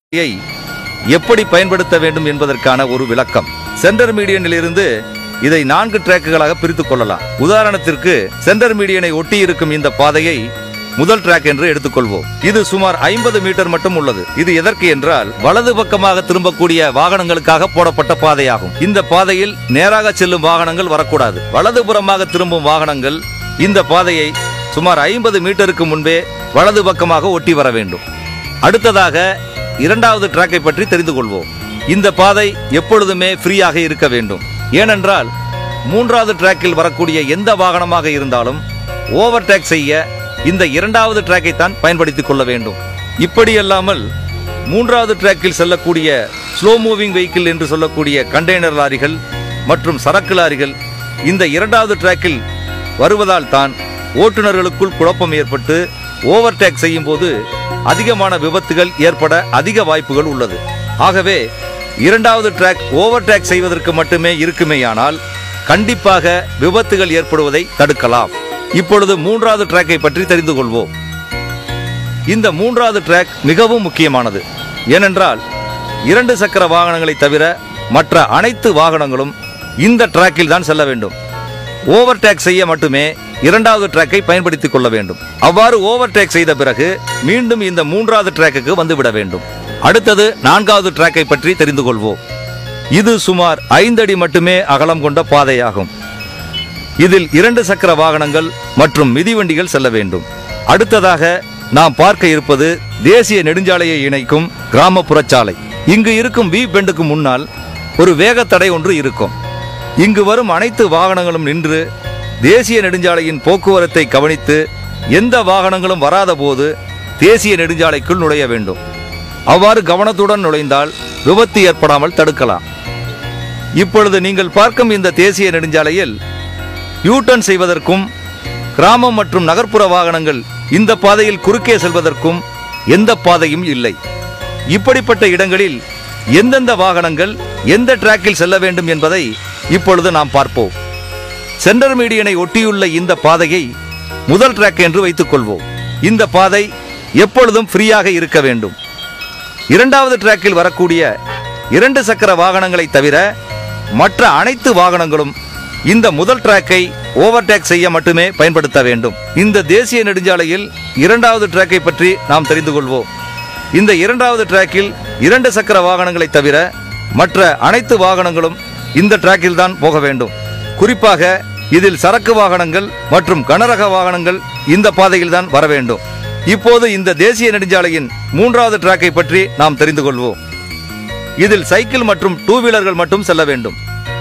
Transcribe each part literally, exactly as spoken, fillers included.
எப்படி பயன்படுத்த வேண்டும் என்பதற்கான ஒரு விளக்கம். சென்டர் மீடியனில் இருந்து இதை நான்கு டிராக்குகளாக பிரித்துக் கொள்ளலாம். உதாரணத்திற்கு சென்டர் மீடியனை ஒட்டி இருக்கும் இந்த பாதையை முதல் டிராக் என்று எடுத்துக்கொள்வோம். இது சுமார் ஐம்பது மீட்டர் மட்டும் உள்ளது. இது எதற்கு என்றால் வலது பக்கமாக திரும்பக்கூடிய வாகனங்களுக்காக போடப்பட்ட பாதையாகும். இந்த பாதையில் நேராக செல்லும் வாகனங்கள் வரக்கூடாது. வலது புறமாக திரும்பும் வாகனங்கள் இந்த பாதையை சுமார் ஐம்பது மீட்டருக்கு முன்பே வலது பக்கமாக ஒட்டி வர வேண்டும். அடுத்ததாக இரண்டாவது டிராக்கை பற்றி தெரிந்து கொள்வோம். இந்த பாதை எப்பொழுதுமே ஃப்ரீயாக இருக்க வேண்டும். ஏனென்றால் மூன்றாவது டிராக்கில் வரக்கூடிய எந்த வாகனமாக இருந்தாலும் ஓவர்டேக் செய்ய இந்த இரண்டாவது டிராக்கை தான் பயன்படுத்திக் கொள்ள வேண்டும். இப்படி அல்லாமல் மூன்றாவது டிராக்கில் செல்லக்கூடிய ஸ்லோ மூவிங் வெஹிக்கிள் என்று சொல்லக்கூடிய கண்டெய்னர் லாரிகள் மற்றும் சரக்கு லாரிகள் இந்த இரண்டாவது டிராக்கில் வருவதால் தான் ஓட்டுநர்களுக்குள் குழப்பம் ஏற்பட்டு ஓவர்டேக் செய்யும் போது அதிகமான விபத்துகள் ஏற்பட அதிக வாய்ப்புகள் உள்ளது. ஆகவே இரண்டாவது டிராக் ஓவர்டேக் செய்வதற்கு மட்டுமே இருக்குமேயானால் கண்டிப்பாக விபத்துகள் ஏற்படுவதை தடுக்கலாம். இப்பொழுது மூன்றாவது டிராக்கை பற்றி தெரிந்து கொள்வோம். இந்த மூன்றாவது டிராக் மிகவும் முக்கியமானது. ஏனென்றால் இரண்டு சக்கர வாகனங்களை தவிர மற்ற அனைத்து வாகனங்களும் இந்த டிராக்கில் தான் செல்ல வேண்டும். ஓவர்டேக் செய்ய மட்டுமே இரண்டாவது டிராக்கை பயன்படுத்திக் கொள்ள வேண்டும். அவ்வாறு ஓவர்டேக் செய்த பிறகு மீண்டும் இந்த மூன்றாவது டிராக்குக்கு வந்துவிட வேண்டும். அடுத்தது நான்காவது டிராக்கை பற்றி தெரிந்து கொள்வோம். இது சுமார் ஐந்து அடி மட்டுமே அகலம் கொண்ட பாதையாகும். இதில் இரண்டு சக்கர வாகனங்கள் மற்றும் மிதிவண்டிகள் செல்ல வேண்டும். அடுத்ததாக நாம் பார்க்க இருப்பது தேசிய நெடுஞ்சாலையை இணைக்கும் கிராமப்புற சாலை. இங்கு இருக்கும் வி பெண்டுக்கு முன்னால் ஒரு வேகத்தடை ஒன்று இருக்கும். இங்கு வரும் அனைத்து வாகனங்களும் நின்று தேசிய நெடுஞ்சாலையின் போக்குவரத்தை கவனித்து எந்த வாகனங்களும் வராத போது தேசிய நெடுஞ்சாலைக்குள் நுழைய வேண்டும். அவ்வாறு கவனத்துடன் நுழைந்தால் விபத்து ஏற்படாமல் தடுக்கலாம். இப்பொழுது நீங்கள் பார்க்கும் இந்த தேசிய நெடுஞ்சாலையில் யூட்டர்ன் செய்வதற்கும் கிராமம் மற்றும் நகர்ப்புற வாகனங்கள் இந்த பாதையில் குறுக்கே செல்வதற்கும் எந்த பாதையும் இல்லை. இப்படிப்பட்ட இடங்களில் எந்தெந்த வாகனங்கள் எந்த டிராக்கில் செல்ல வேண்டும் என்பதை இப்பொழுது நாம் பார்ப்போம். சென்டர் மீடியனை ஒட்டியுள்ள இந்த பாதையை முதல் டிராக் என்று வைத்துக் கொள்வோம். இந்த பாதை எப்பொழுதும் ஃப்ரீயாக இருக்க வேண்டும். இரண்டாவது டிராக்கில் வரக்கூடிய இரண்டு சக்கர வாகனங்களை தவிர மற்ற அனைத்து வாகனங்களும் இந்த முதல் டிராக்கை ஓவர்டேக் செய்ய மட்டுமே பயன்படுத்த வேண்டும். இந்த தேசிய நெடுஞ்சாலையில் இரண்டாவது டிராக்கை பற்றி நாம் தெரிந்து கொள்வோம். இந்த இரண்டாவது டிராக்கில் இரண்டு சக்கர வாகனங்களை தவிர மற்ற அனைத்து வாகனங்களும் இந்த டிராக்கில் தான் போக வேண்டும். குறிப்பாக இதில் சரக்கு வாகனங்கள் மற்றும் கனரக வாகனங்கள் இந்த பாதையில் தான் வர வேண்டும். இப்போது இந்த தேசிய நெடுஞ்சாலையின் மூன்றாவது டிராக்கை பற்றி நாம் தெரிந்து கொள்வோம். இதில் சைக்கிள் மற்றும் டூ வீலர்கள் மட்டும் செல்ல வேண்டும்.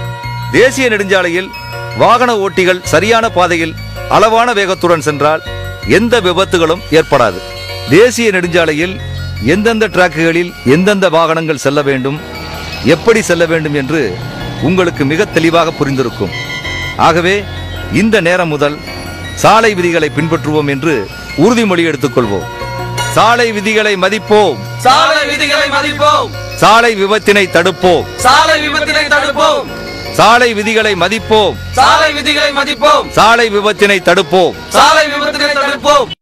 தேசிய நெடுஞ்சாலையில் வாகன ஓட்டிகள் சரியான பாதையில் அளவான வேகத்துடன் சென்றால் எந்த விபத்துகளும் ஏற்படாது. தேசிய நெடுஞ்சாலையில் எந்தெந்த டிராக்குகளில் எந்தெந்த வாகனங்கள் செல்ல வேண்டும், எப்படி செல்ல வேண்டும் என்று உங்களுக்கு மிக தெளிவாக புரிந்திருக்கும். ஆகவே இந்த நேரம் முதல் சாலை விதிகளை பின்பற்றுவோம் என்று உறுதிமொழி எடுத்துக்கொள்வோம். சாலை விதிகளை மதிப்போம். சாலை விதிகளை மதிப்போம். சாலை விபத்தினை தடுப்போம். சாலை விபத்தினை தடுப்போம். சாலை விதிகளை மதிப்போம். சாலை விதிகளை மதிப்போம். சாலை விபத்தினை தடுப்போம். சாலை விபத்தினை தடுப்போம்.